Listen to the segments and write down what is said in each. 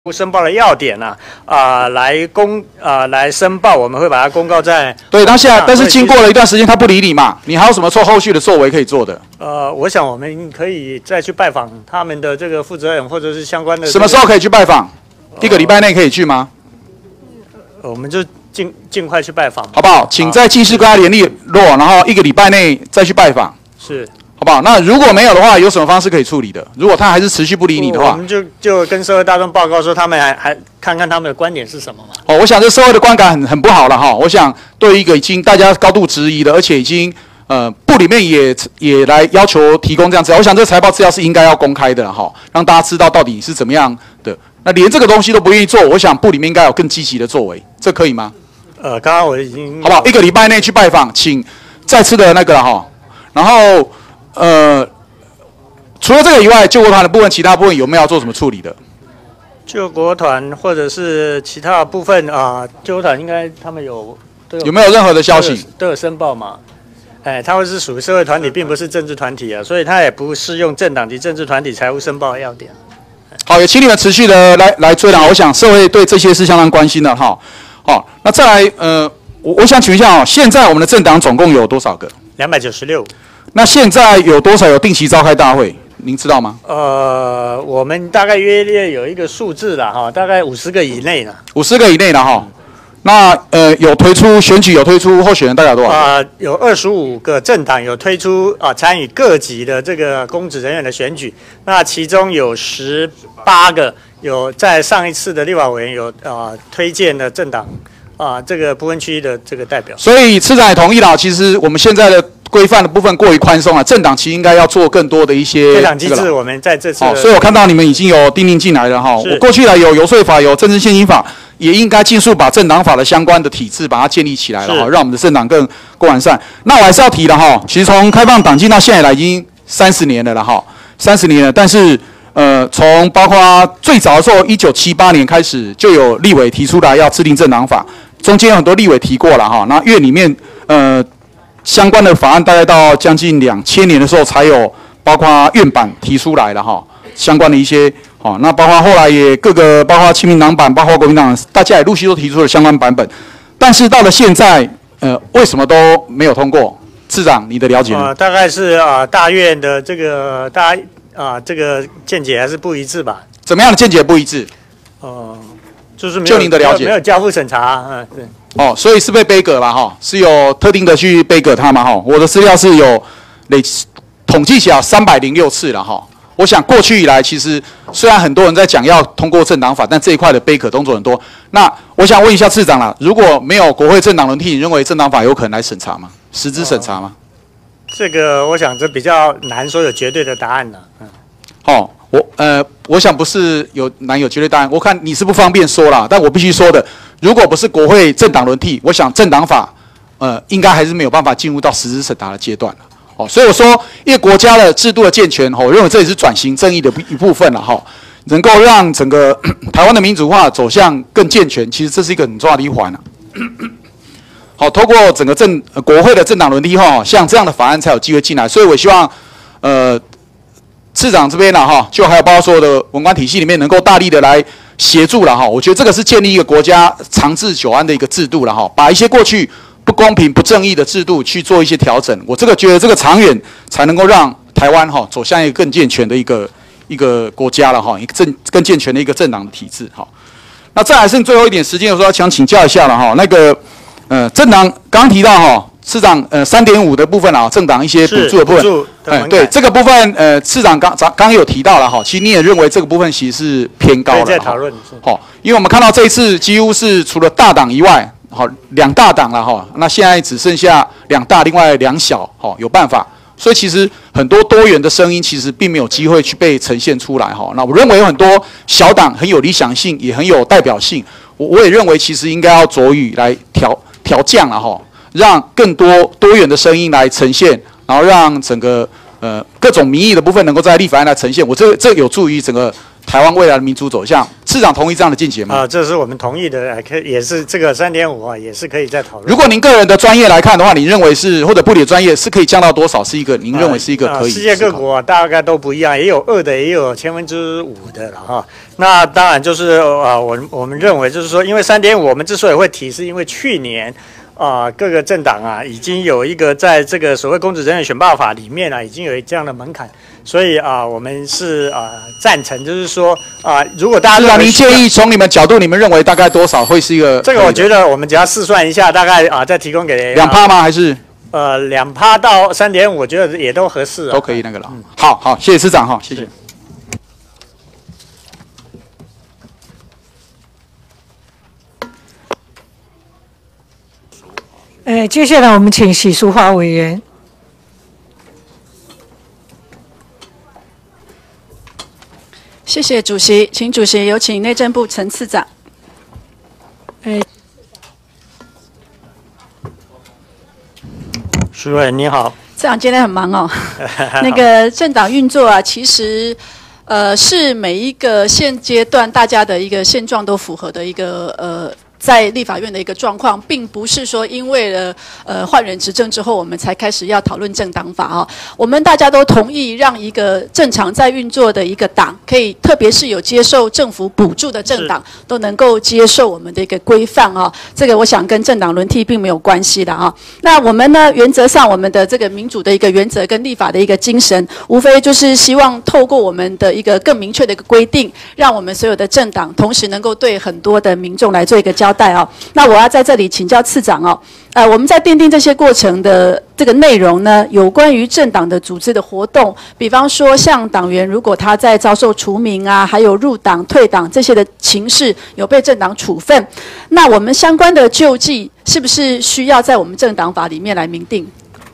申报的要点呢，来申报，我们会把它公告在。 对，那现在但是经过了一段时间，他不理你嘛，你还有什么后续的作为可以做的？ 我想我们可以再去拜访他们的这个负责人或者是相关的。 什么时候可以去拜访？一个礼拜内可以去吗？ 我们就尽快去拜访， 好不好？请在技师跟他联络，然后一个礼拜内再去拜访。 是。 好不好？那如果没有的话，有什么方式可以处理的？如果他还是持续不理你的话， 我们就跟社会大众报告说，他们还看看他们的观点是什么嘛。 哦，我想这社会的观感很不好了哈。我想对于一个已经大家高度质疑的，而且已经部里面也来要求提供这样资料，我想这财报资料是应该要公开的哈，让大家知道到底是怎么样的。那连这个东西都不愿意做，我想部里面应该有更积极的作为，这可以吗？ 刚刚我已经好不好？一个礼拜内去拜访，请再次的那个了哈，然后除了这个以外，救国团的部分，其他部分有没有要做什么处理的？ 救国团或者是其他的部分救国团应该他们有没有任何的消息？ 都有申报嘛？它会是属于社会团体，并不是政治团体啊，所以它也不适用政党及政治团体财务申报的要点。 好，也请你们持续的来追啦。我想社会对这些是相当关心的哈。好，那再来我想请问一下现在我们的政党总共有多少个 ？296。 那现在有多少有定期召开大会？您知道吗？ 我们大概约略有一个数字啦哈，大概50个以内呢。 50个以内了哈。那有推出选举有推出候选人大概有多少？ 有25个政党有推出参与各级的这个公职人员的选举，那其中有18个有在上一次的立法委员有推荐的政党这个不分区的这个代表。 所以次长也同意了，其实我们现在的规范的部分过于宽松了，政党其实应该要做更多的一些退党机制。我们在这次所以我看到你们已经有订定进来了哈。我过去有游说法，有政治献金法，也应该尽速把政党法的相关的体制把它建立起来了哈，让我们的政党更完善。那我还是要提了哈，其实从开放党禁到现在来已经30年了哈，30年了。但是从包括最早的时候，1978年开始就有立委提出来要制定政党法，中间有很多立委提过了哈。那院里面相关的法案大概到将近2000年的时候才有，包括院版提出来了哈，相关的一些那包括后来也各个包括亲民党版，包括国民党，大家也陆续都提出了相关版本，但是到了现在，为什么都没有通过？次长，你的了解呢？ 大概是大院的这个这个见解还是不一致吧？ 怎么样的见解不一致？ 就是就您的了解， 没有交付审查，对。 所以是被杯葛了哈，是有特定的去杯葛他嘛哈。我的资料是有统计起来306次了哈。我想过去以来，其实虽然很多人在讲要通过政党法，但这一块的杯葛动作很多。那我想问一下次长啦，如果没有国会政党轮替，你认为政党法有可能来审查吗？实质审查吗？ 这个我想这比较难说有绝对的答案了。 我想不是有绝对答案，我看你是不方便说啦，但我必须说的，如果不是国会政党轮替，我想政党法应该还是没有办法进入到实质审查的阶段了。所以我说，一个国家的制度的健全，我认为这也是转型正义的一部分了哈，能够让整个台湾的民主化走向更健全，其实这是一个很重要的一环好，透过整个国会的政党轮替后，像这样的法案才有机会进来，所以我希望次长这边就还有包括所有的文官体系里面，能够大力的来协助了哈。我觉得这个是建立一个国家长治久安的一个制度了哈，把一些过去不公平、不正义的制度去做一些调整。我觉得这个长远才能够让台湾走向一个更健全的一个国家了哈，一个更健全的一个政党的体制哈。那再来剩最后一点时间，有时候想请教一下了哈，那个政党刚提到哈。次长，3.5的部分政党一些补助的部分，对这个部分，次长刚有提到了哈，其实你也认为这个部分其实是偏高了， 在讨论因为我们看到这一次几乎是除了大党以外，2大党了哈，那现在只剩下2大，另外2小有办法，所以其实很多多元的声音其实并没有机会去被呈现出来哈。那我认为有很多小党很有理想性，也很有代表性，我也认为其实应该要着于来调降了哈。让更多元的声音来呈现，然后让整个各种民意的部分能够在立法院来呈现，这有助于整个台湾未来的民主走向。市长同意这样的见解吗？ 这是我们同意的，也是这个3.5啊，也是可以再讨论。 如果您个人的专业来看的话，你认为是或者部里的专业是可以降到多少？是一个您认为是一个可以？ 世界各国大概都不一样，也有2的，也有5/1000的了哈。那当然就是我们认为就是说，因为3.5我们之所以会提，是因为去年。各个政党啊，已经有一个在这个所谓公职人员选罢法里面啊，已经有这样的门槛，所以我们是赞成，就是说如果大家是您建议从你们角度，你们认为大概多少会是一个？ 这个我觉得我们只要试算一下，大概再提供给 2%吗？还是 2%到3.5，我觉得也都合适都可以那个了。好，谢谢市长哈，谢谢。 接下来我们请许淑华委员。 谢谢主席，请主席有请内政部陈次长。 徐委员你好， 次长今天很忙哦。那个政党运作啊，其实是每一个现阶段大家的一个现状都符合的一个在立法院的一个状况，并不是说因为了换人执政之后，我们才开始要讨论政党法啊。我们大家都同意让一个正常在运作的一个党，可以特别是有接受政府补助的政党，都能够接受我们的一个规范啊。这个我想跟政党轮替并没有关系的啊。那我们呢，原则上我们的这个民主的一个原则跟立法的一个精神，无非就是希望透过我们的一个更明确的一个规定，让我们所有的政党同时能够对很多的民众来做一个交代哦。那我要在这里请教次长哦，我们在订定这些过程的这个内容呢，有关于政党的组织的活动，比方说像党员如果他在遭受除名啊，还有入党、退党这些的情事有被政党处分，那我们相关的救济是不是需要在我们政党法里面来明定？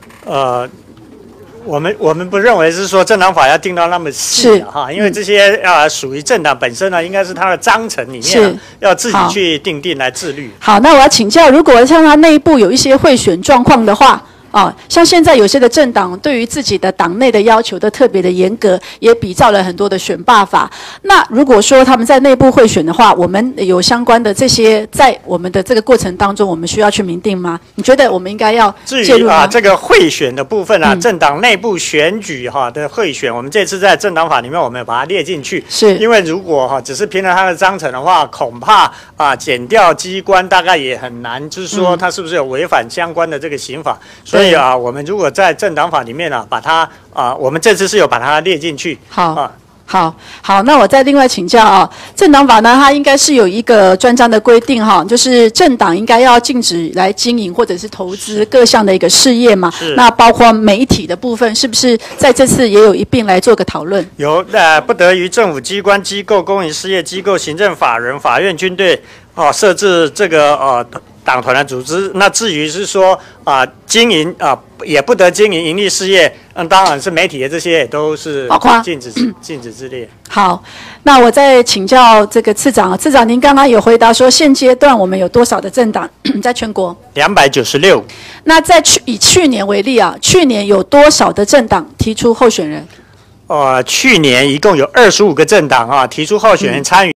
我们不认为是说政党法要定到那么细哈，因为这些属于政党本身呢，应该是它的章程里面要自己去定来自律。 好，那我要请教，如果像它内部有一些贿选状况的话。像现在有些的政党对于自己的党内的要求都特别的严格，也比照了很多的选罢法。那如果说他们在内部贿选的话，我们有相关的这些，在我们的这个过程当中，我们需要去明定吗？你觉得我们应该要介入吗？ 这个贿选的部分政党内部选举的贿选，我们这次在政党法里面我们有把它列进去， 是因为如果只是凭着它的章程的话，恐怕检调机关大概也很难，就是说它是不是有违反相关的这个刑法，所以我们如果在政党法里面把它我们这次是有把它列进去。 好，那我再另外请教政党法呢，它应该是有一个专章的规定就是政党应该要禁止来经营或者是投资各项的一个事业嘛。那包括媒体的部分，是不是在这次也有一并来做个讨论？ 有不得于政府机关、机构、公营事业机构、行政法人、法院、军队设置这个党团的组织。那至于是说经营也不得经营盈利事业，当然是媒体的这些也都是禁止之列。 好，那我再请教这个次长次长您刚刚有回答说现阶段我们有多少的政党在全国 ？296。 那以去年为例去年有多少的政党提出候选人？ 去年一共有25个政党提出候选人参与。